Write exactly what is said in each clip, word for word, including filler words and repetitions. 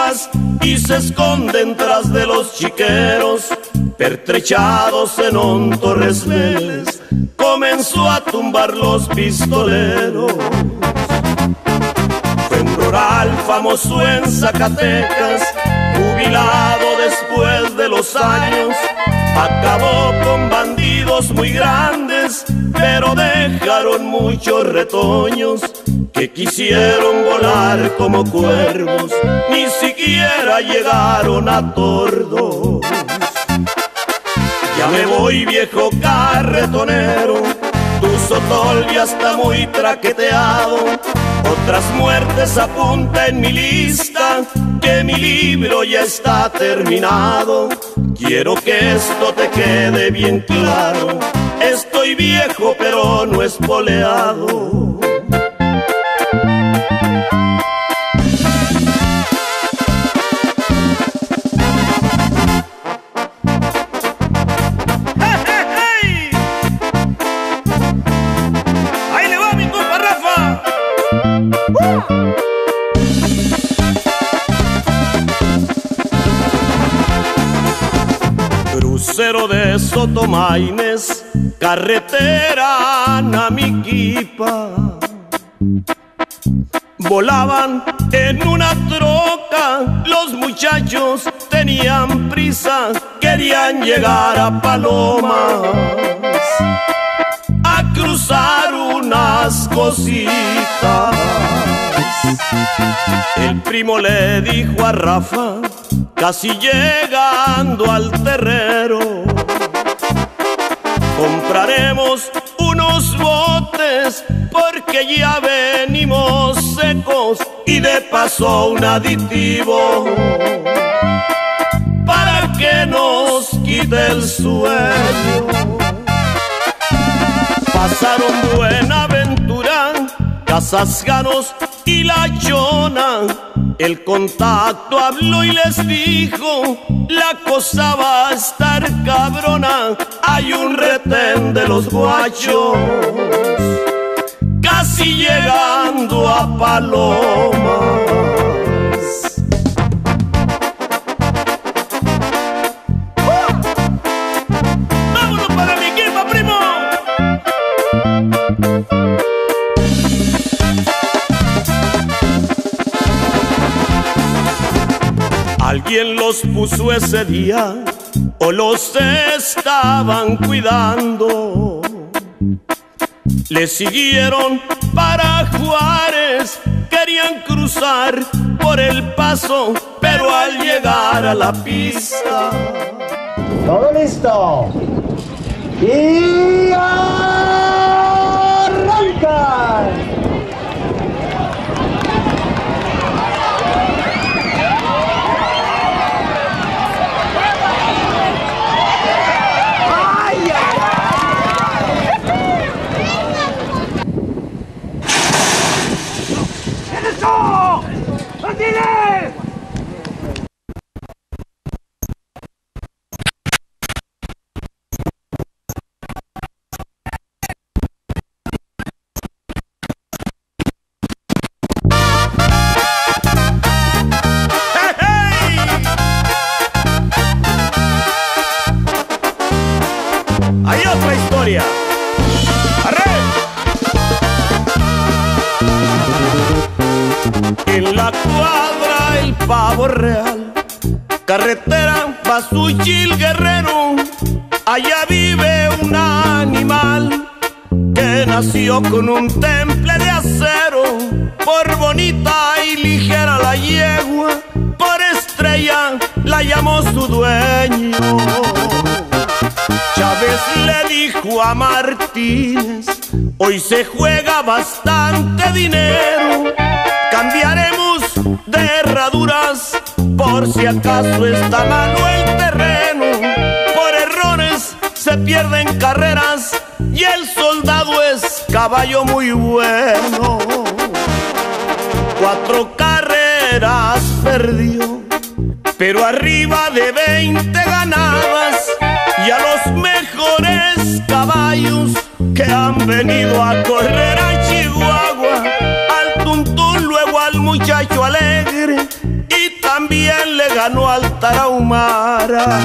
amigas y se esconden tras de los chiqueros, pertrechados en un Torresveles, comenzó a tumbar los pistoleros. Fue un rural famoso en Zacatecas, jubilado después de los años, acabó con bandidos muy grandes, pero dejaron muchos retoños que quisieron volar como cuervos, ni siquiera llegaron a tordos. Ya me voy, viejo carretonero, tu sotol ya está muy traqueteado. Otras muertes apunta en mi lista, que mi libro ya está terminado. Quiero que esto te quede bien claro, estoy viejo pero no espoleado. Crucero de Sotomaines, carretera Namiquipa. Volaban en una troca, los muchachos tenían prisa, querían llegar a Palomas, a cruzar unas cositas. El primo le dijo a Rafa, casi llegando al terrero, compraremos unos botes porque ya venimos secos, y de paso un aditivo para que nos quite el sueño. Pasaron Buenaventura, Casasganos y La Chona. El contacto habló y les dijo, la cosa va a estar cabrona, hay un retén de los guachos casi llegando a Palomas. ¡Uh! ¡Vámonos para mi quema, primo! ¿Alguien los puso ese día o los estaban cuidando? Le siguieron para Juárez, querían cruzar por El Paso, pero al llegar a la pista... ¡Todo listo! ¡Y arranca! Hay otra historia. ¡Arre! En la cuadra El Pavo Real, carretera Pasuchil Guerrero, allá vive un animal que nació con un temple de acero. Por bonita y ligera la yegua, por estrella la llamó su dueño. Chávez le dijo a Martínez, hoy se juega bastante dinero, cambiaremos de herraduras por si acaso está malo el terreno. Por errores se pierden carreras y el soldado es caballo muy bueno. Cuatro carreras perdió, pero arriba de veinte ganadas, y a los mejores caballos que han venido a correr a Chihuahua, al Tuntún, luego al muchacho alegre y también le ganó al Tarahumara.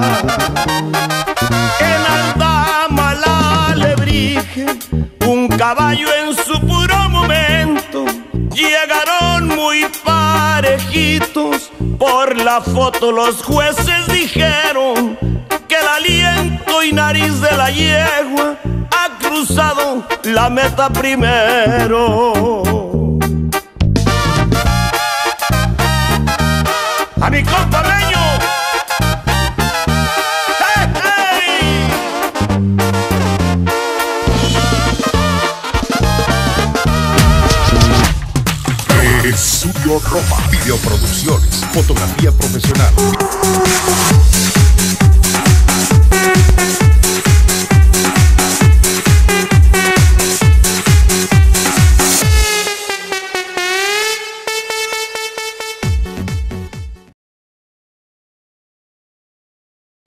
En Aldama la Alebrije, un caballo en su puro momento, llegaron muy parejitos. Por la foto los jueces dijeron que el aliento y nariz de la yegua ha cruzado la meta primero. A mi compa Meño. ¡Hey, hey! Estudio Roma, videoproducciones, fotografía profesional.